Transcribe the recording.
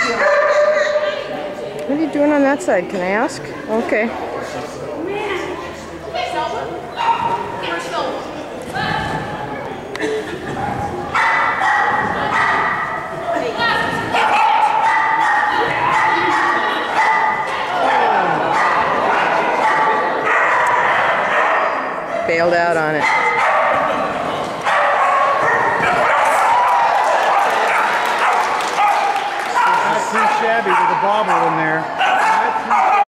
What are you doing on that side? Can I ask? Okay. Bailed out on it. Not too shabby with a bobble in there.